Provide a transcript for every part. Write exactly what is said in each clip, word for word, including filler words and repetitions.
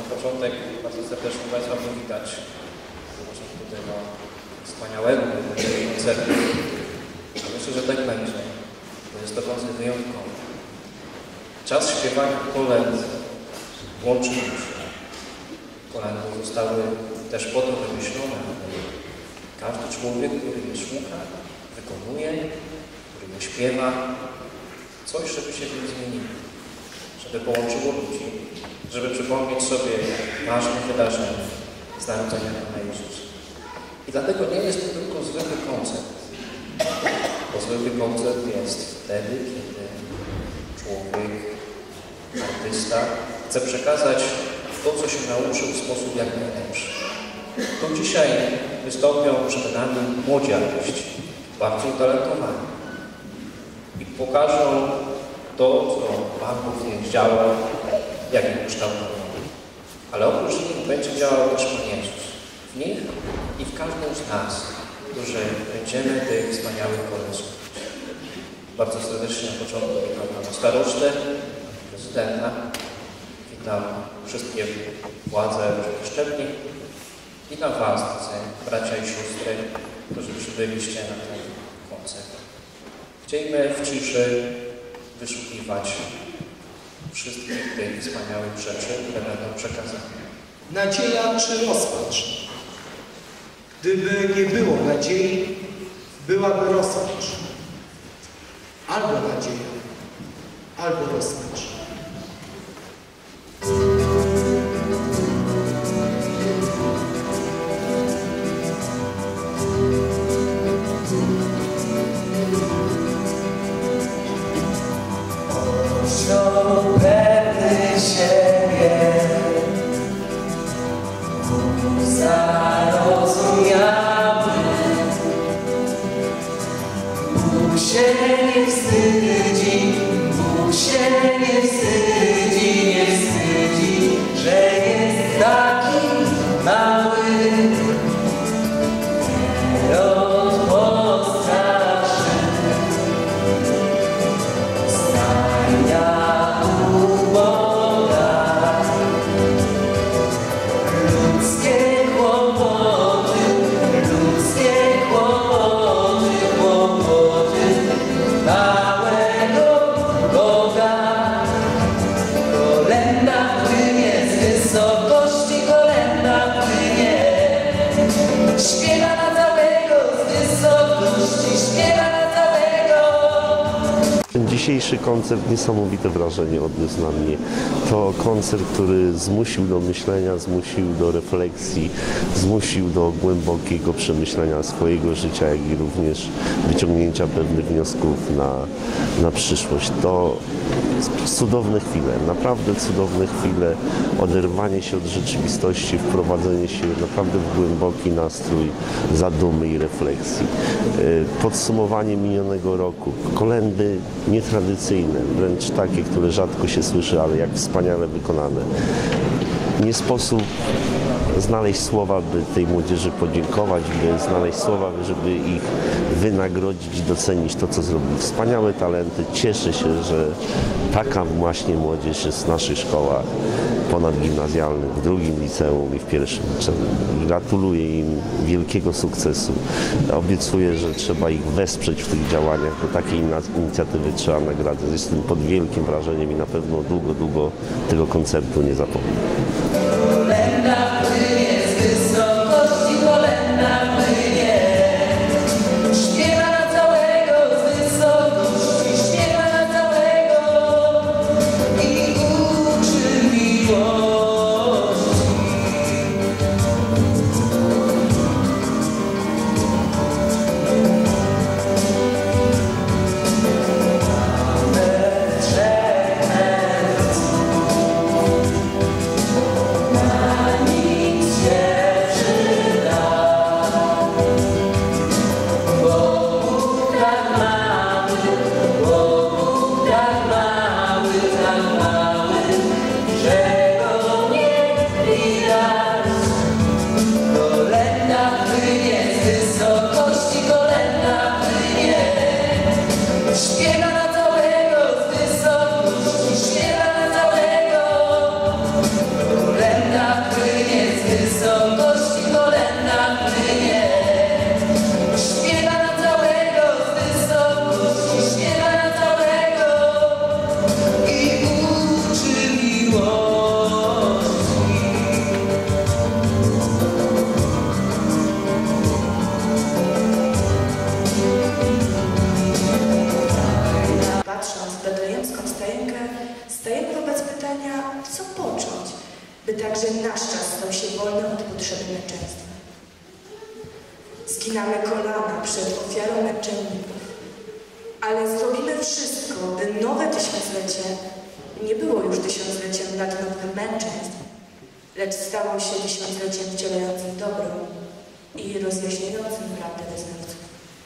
Na początek bardzo serdecznie Państwa powitać. Zapraszam tutaj do wspaniałego koncertu. Myślę, że tak będzie. To jest to koncert wyjątkowy. Czas śpiewania kolęd łączy duszę. Kolędy zostały też po to wymyślone, aby każdy człowiek, który je słucha, wykonuje, który je śpiewa, coś, żeby się w nim zmieniło, żeby połączyło ludzi, żeby przypomnieć sobie ważne wydarzenia z narodzenia Pana Jezusa. I dlatego nie jest to tylko zwykły koncert, bo zwykły koncert jest wtedy, kiedy człowiek, artysta chce przekazać to, co się nauczył w sposób jak najlepszy. Tu dzisiaj wystąpią przed nami młodzi artyści, bardzo utalentowani i pokażą to, co Pan Bóg w nich działa, jak ich kształtował. Ale oprócz nich będzie działał też Pan Jezus. W nich i w każdym z nas, którzy będziemy tych wspaniałych kolęd słuchać. Bardzo serdecznie na początku witam Pana Starostę, prezydenta, witam wszystkie władze różnych szczebli, witam Was, bracia i siostry, którzy przybyliście na ten koncert. Chcielibyśmy w ciszy wyszukiwać wszystkich tych wspaniałych rzeczy, które będą przekazane. Nadzieja czy rozpacz? Gdyby nie było nadziei, byłaby rozpacz. Albo nadzieja, albo rozpacz. Osioł pewny siebie, zarozumiały, Bóg się nie wstydzi, Bóg się nie wstydzi, nie wstydzi, że jest taki mały. Herod postraszy, stajnia u Boga, ludzkie kłopoty, ludzkie kłopoty, kłopoty małego Boga. Kolęda płynie z wysokości, kolęda płynie, śpiewa na całego z wysokości, śpiewa na całego. Ten dzisiejszy koncert niesamowite wrażenie odniósł na mnie. To koncert, który zmusił do myślenia, zmusił do refleksji, zmusił do głębokiego przemyślenia swojego życia, jak i również wyciągnięcia pewnych wniosków na, na przyszłość. To cudowne chwile, naprawdę cudowne chwile, oderwanie się od rzeczywistości, wprowadzenie się naprawdę w głęboki nastrój zadumy i refleksji. Podsumowanie minionego roku, kolędy nietradycyjne, wręcz takie, które rzadko się słyszy, ale jak wspaniale wykonane. Nie sposób znaleźć słowa, by tej młodzieży podziękować, by znaleźć słowa, żeby ich wynagrodzić, docenić to, co zrobili. Wspaniałe talenty. Cieszę się, że taka właśnie młodzież jest w naszych szkołach ponadgimnazjalnych, w drugim liceum i w pierwszym liceum. Gratuluję im wielkiego sukcesu. Obiecuję, że trzeba ich wesprzeć w tych działaniach, bo takiej inicjatywy trzeba nagradzać. Jestem pod wielkim wrażeniem i na pewno długo, długo tego koncertu nie zapomnę. Kolęda płynie z wysokości, kolęda płynie, śpiewa na całego z wysokości, śpiewa na całego i uczy miłości. Mamy trzech mędrców, by także nasz czas stał się wolny od potrzeby męczeństwa. Zginamy kolana przed ofiarą męczenników, ale zrobimy wszystko, by nowe tysiąclecie nie było już tysiącleciem nadmiotnych męczeństw, lecz stało się tysiącleciem wcielającym dobro i rozjaśniającym prawdę wyznawców.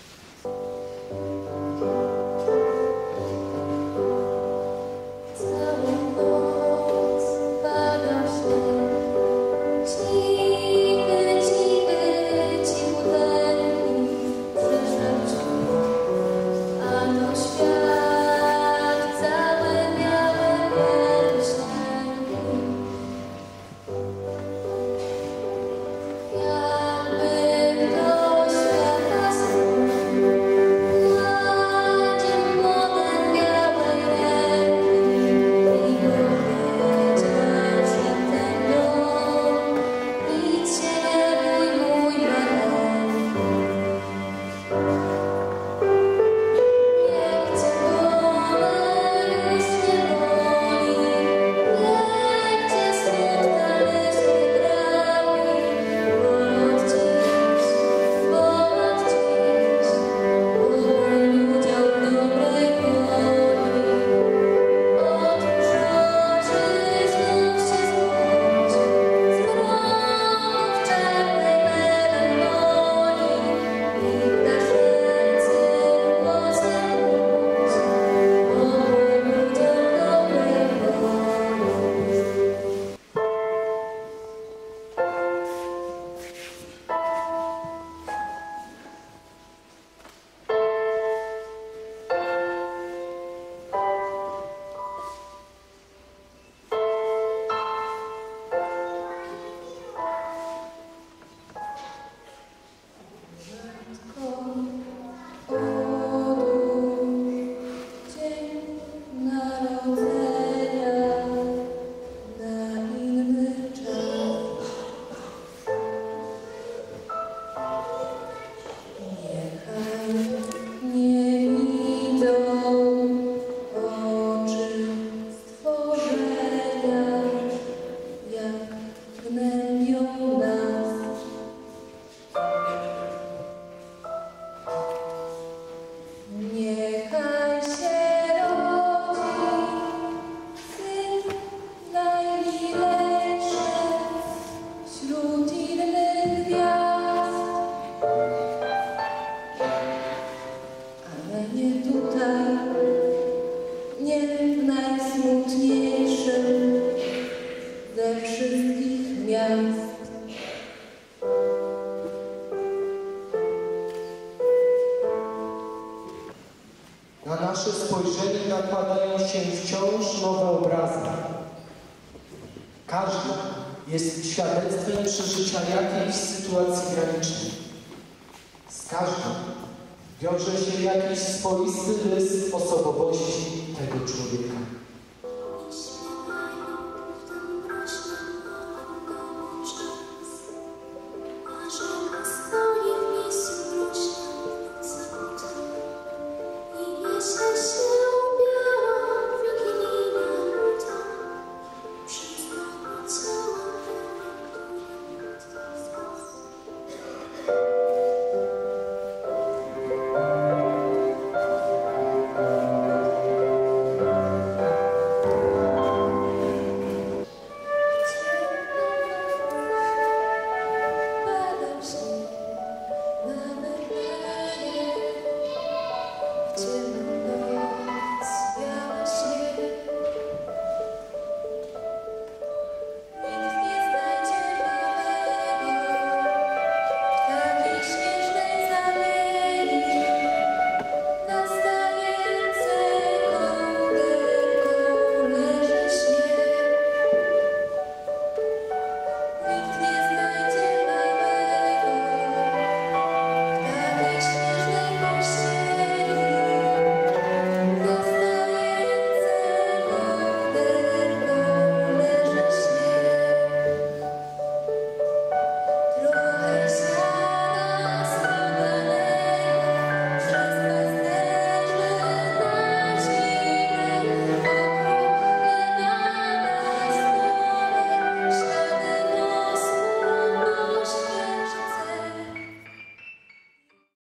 Na nasze spojrzenie nakładają się wciąż nowe obrazy. Każdy jest świadectwem przeżycia jakiejś sytuacji granicznej. Z każdym wiąże się jakiś swoisty rys osobowości tego człowieka.